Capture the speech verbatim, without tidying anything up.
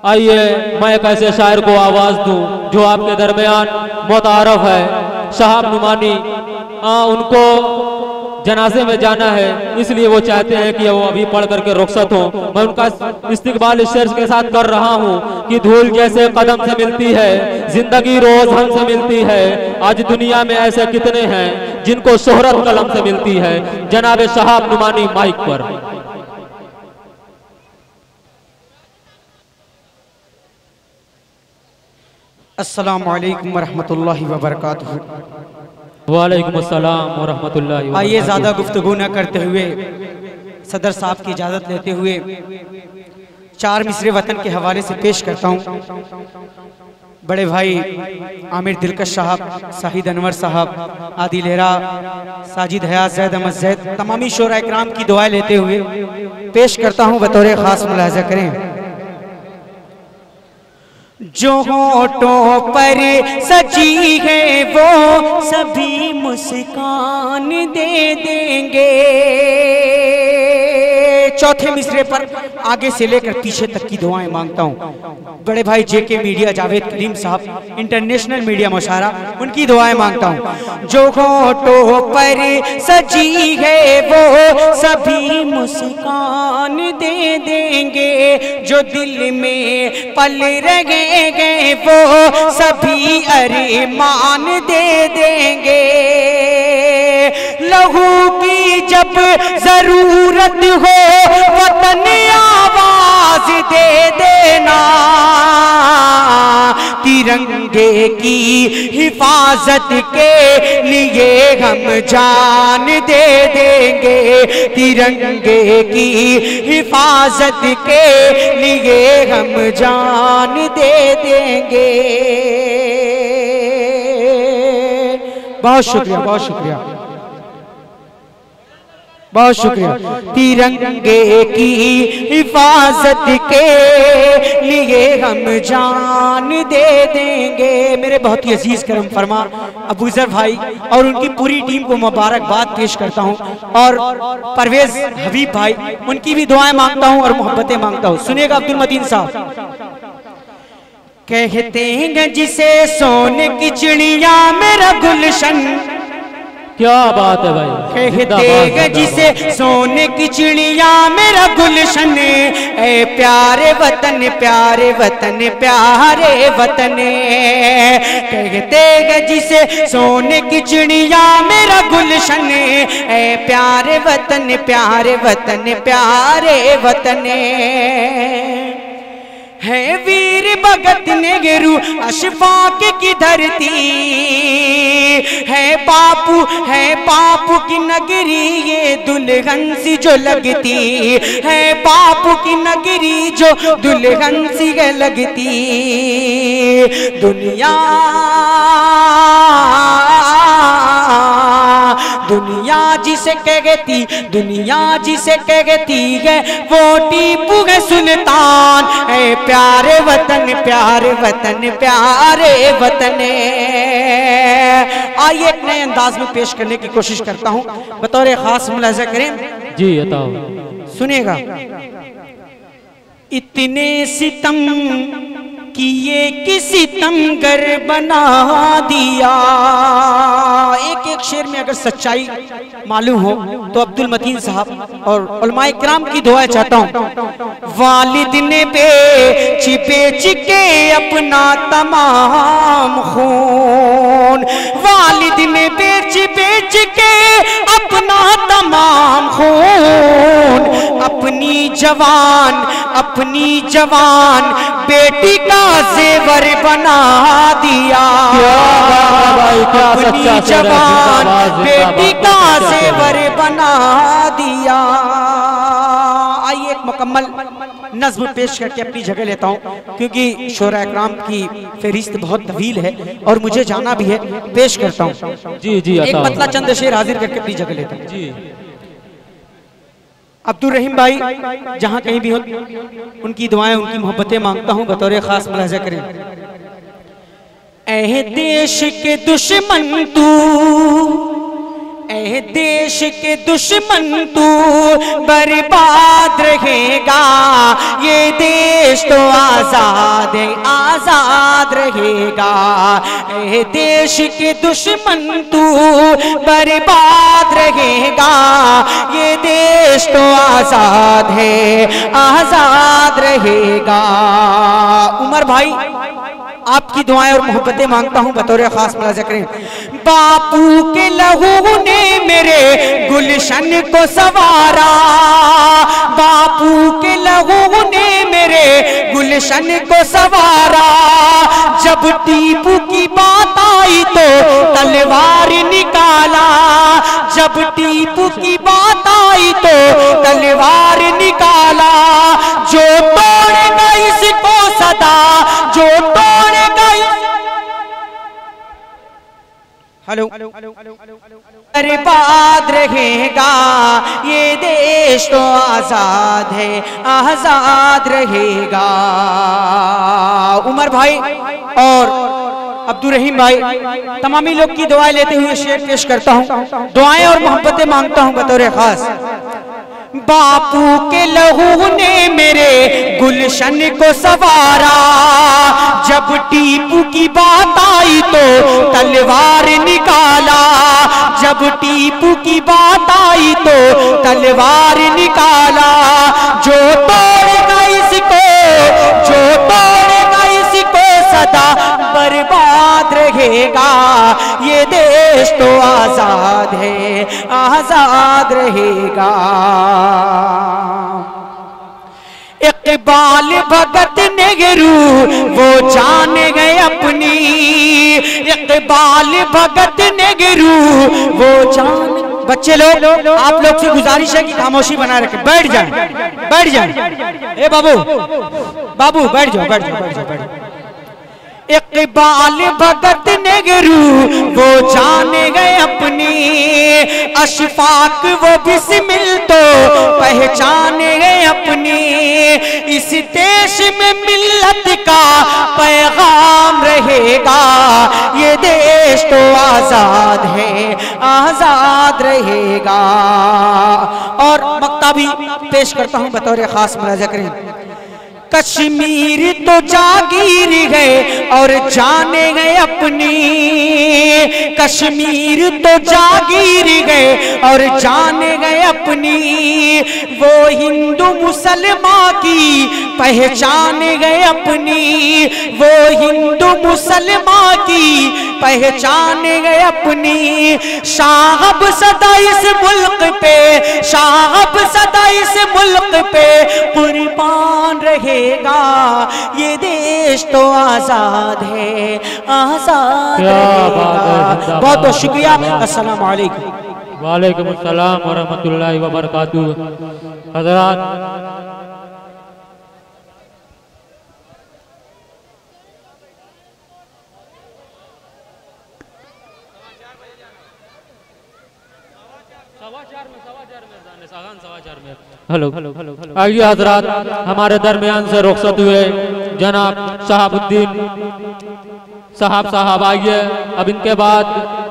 आइए मैं एक ऐसे शायर को आवाज दूं जो आपके दरमियान मुतारफ है, शहाब नुमानी। आ, उनको जनाजे में जाना है, इसलिए वो चाहते हैं कि वो अभी पढ़ करके रुखसत हो। मैं उनका इस्तिकबाल इस शेर के साथ कर रहा हूँ कि धूल जैसे कदम से मिलती है जिंदगी, रोज हमसे मिलती है। आज दुनिया में ऐसे कितने हैं जिनको शोहरत कलम से मिलती है। जनाब शहाब नुमानी माइक पर। अस्सलामु अलैकुम वरहमतुल्लाहि वबरकातुहू। वालेकुम अस्सलाम वरहमतुल्लाहि। आइए ज़्यादा गुफ्तगू न करते हुए सदर साहब की इजाज़त लेते हुए चार मिसरे वतन के हवाले से पेश करता हूँ। बड़े भाई आमिर दिलकश साहब, शाहिद अनवर साहब, आदि लेरा, साजिद हयात, जैद अहमद जैद, तमामी शोरा इकराम की दुआएं लेते हुए पेश करता हूँ। बतौर ख़ास मुलाहज़ा करें। जो होठों पर सजी है वो सभी मुस्कान दे देंगे। चौथे मिसरे पर आगे से लेकर पीछे तक की दुआएं मांगता हूँ। बड़े भाई जेके मीडिया जावेद करीम साहब, इंटरनेशनल मीडिया मुशारा, उनकी दुआएं मांगता हूँ। जो होठों पर सजी है वो सभी मुस्कान दे देंगे, जो दिल में पल रहे गए वो सभी अरमान दे देंगे। लहू की जब जरूरत हो वतन आवाज दे देना, तिरंगे की हिफाजत के लिए हम जान दे देंगे। तिरंगे की हिफाजत के लिए हम जान दे देंगे। बहुत शुक्रिया, बहुत शुक्रिया, बहुत शुक्रिया। तिरंगे की हिफाजत के लिए हम जान दे देंगे। मेरे बहुत ही अजीज करम फरमा अबूजर भाई और उनकी पूरी टीम को मुबारकबाद पेश करता हूं, और परवेज हबीब भाई, उनकी भी दुआएं मांगता हूं और मोहब्बतें मांगता हूं। सुनिएगा अब्दुल मतीन साहब। कहते हैं जिसे सोने की चिड़िया मेरा गुलशन, क्या बात है भाई। कहते हैं जिसे सोने की चिड़िया मेरा गुलशन, ए प्यारे वतन प्यारे वतन प्यारे वतन। कहते हैं जिसे सोने की चिड़िया मेरा गुलशन, ए प्यारे वतन प्यारे वतन प्यारे वतन। है वीर भगत नेहरू अशफाक की धरती, है बापू है बापू की नगरी ये दुल्हन सी जो लगती, है बापू की नगरी जो दुल्हन सी लगती। दुनिया दुनिया जिसे कहती दुनिया जिसे कहती है वो टीपू है सुल्तान, है प्यारे वतन प्यारे वतन प्यारे वतन। आइए एक नए अंदाज में पेश करने की कोशिश करता हूं, बतौर खास मुलाजा करें। जी बताओ। सुनिएगा। इतने सितम किए कि सितमगर बना दिया। एक एक शेर में अगर सच्चाई मालूम हो तो अब्दुल मतीन साहब और उलमाए किराम की दुआएं चाहता हूं। वालिद ने बेच बेच के अपना तमाम खून, वालिद ने बेच बेच के अपना तमाम खून, अपनी जवान अपनी जवान बेटी का जेवर बना दिया। अपनी जवान बेटी का जेवर बना दिया। आइए एक मुकम्मल नज्म पेश करके अपनी जगह लेता हूँ, क्योंकि शोरा इकराम की फहरिस्त बहुत तवील है और मुझे जाना भी है। पेश करता हूँ। जी जी एक पतला चंद शेर हाजिर करके अपनी जगह लेता हूँ। जी। अब्दुल रहीम भाई जहां कहीं भी हो उनकी दुआएं उनकी मोहब्बतें मांगता हूं, बतौर खास मुलाजा करें। ऐ देश के दुश्मन तू ए देश के दुश्मन तू बर्बाद रहेगा, ये देश तो आजाद है आजाद रहेगा। ए देश के दुश्मन तू बर्बाद रहेगा, ये देश तो आजाद है आजाद रहेगा। उमर भाई आपकी दुआएं और मोहब्बतें मांगता हूं बतौर खास मुलाजा करें। बापू के लहू ने मेरे गुलशन को सवारा, बापू के लहू ने मेरे गुलशन को सवारा। जब टीपू की बात आई तो तलवार निकाला, जब टीपू की बात आई तो तलवार निकाला। जो तोड़ेगा इसको सदा, जो तोड़ेगा इस... हेलो बर्बाद रहेगा, ये देश तो आजाद है आजाद रहेगा। उमर भाई और अब्दुल रहीम भाई तमामी लोग की दुआएं लेते हुए शेर पेश करता हूं, दुआएं और मोहब्बतें मांगता हूं बतौर खास। बापू के लहू ने मेरे गुलशन को सवारा, जब टीपू की बात आई तो तलवार निकाला, जब टीपू की बात आई तो तलवार निकाला। जो तोड़ेगा इसको, जो तोड़ेगा इसको सदा बर्बाद रहेगा, ये देश तो आजाद है आजाद रहेगा। इकबाल भगत नेहरू वो जान गए अपनी, इकबाल भगत नेहरू वो जान। बच्चे लोग आप लोग से गुजारिश है कि खामोशी बना रखें, बैठ जाएं बैठ जाएं। ए बाबू बाबू बैठ जाओ बैठ जाओ बैठ जाओ बैठ जाओ। इकबाल भगत नेहरू वो जान गए अपनी, अशफाक वो बिस्मिल तो पहचान गए अपनी। इस देश में मिल्लत का पैगाम रहेगा, ये देश तो आजाद है आजाद रहेगा। और मक्ता भी पेश करता हूं बतौर खास मुलाजा करें। कश्मीर तो जागीर है और जाने गए अपनी, कश्मीर तो जागीर है और जाने गए अपनी। वो हिंदू मुसलमान की पहचान गए अपनी, वो हिंदू मुसलमान की पहचान गए अपनी। साहब सदा इस मुल्क पे, साहब सदा इस मुल्क पे कुर्बान रहे, ये देश तो आजाद है आजाद रहेगा। बहुत बहुत शुक्रिया। अस्सलाम वालेकुम। वालेकुम अस्सलाम व रहमतुल्लाहि व बरकातुहू। हज़रात हेलो हेलो हेलो हेलो आइए हजरात, हमारे दरमियान से रुखसत हुए जनाब शहाबुद्दीन साहब साहब आइए। अब इनके बाद